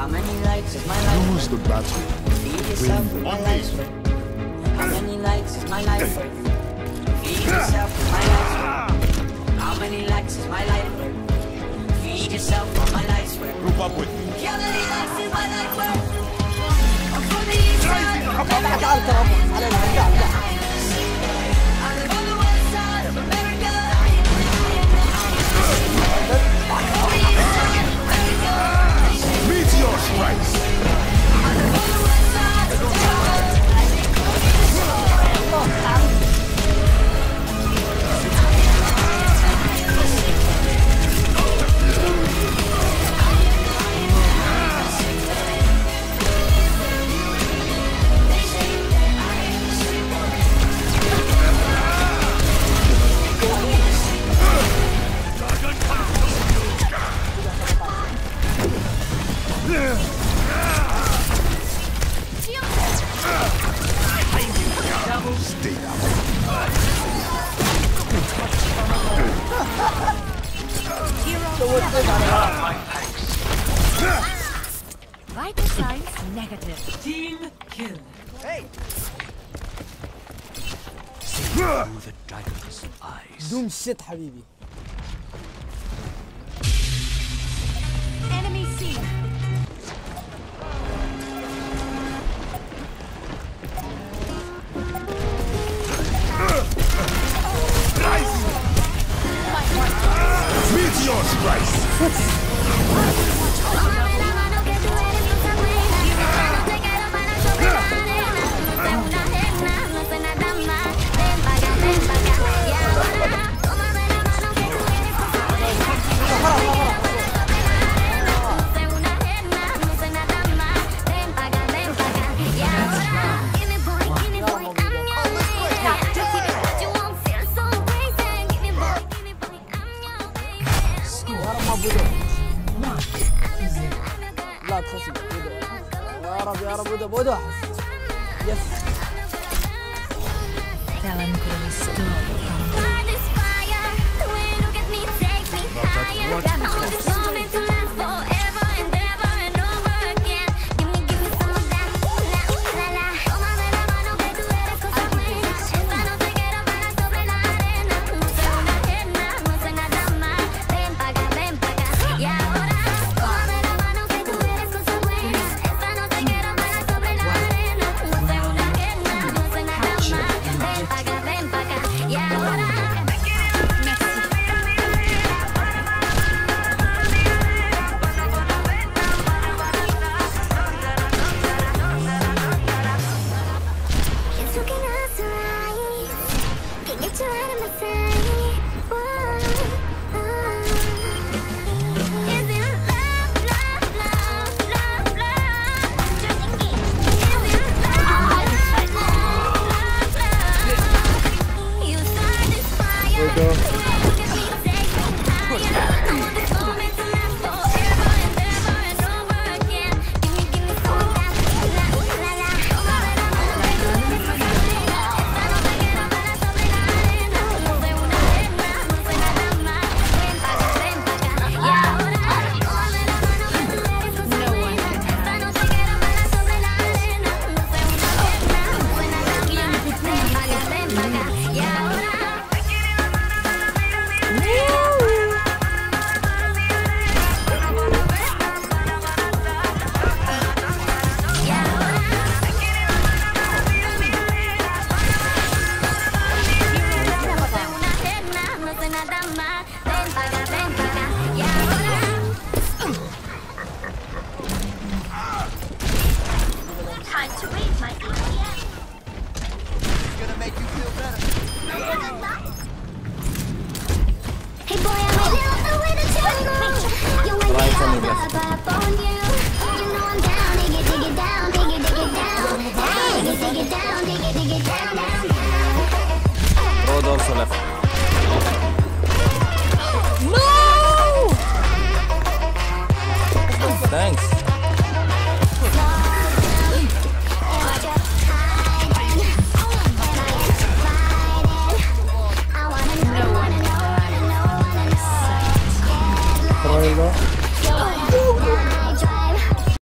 How many likes is my life? Lose the battle. Feed yourself with my life. How many likes is my life? Feed yourself with my life. How many likes is my life? Feed yourself on my life. Group up with me. How many likes is my life? I'm from the east side. I live on the west side of America. Meteor strikes. Vital signs negative. Team kill. Hey! Through the dragon's eyes. دوم شت حبيبي. Enemy seen. Meteor strikes. لا تخسي يا رب يا رب بودو يس Talon could restore. Not at what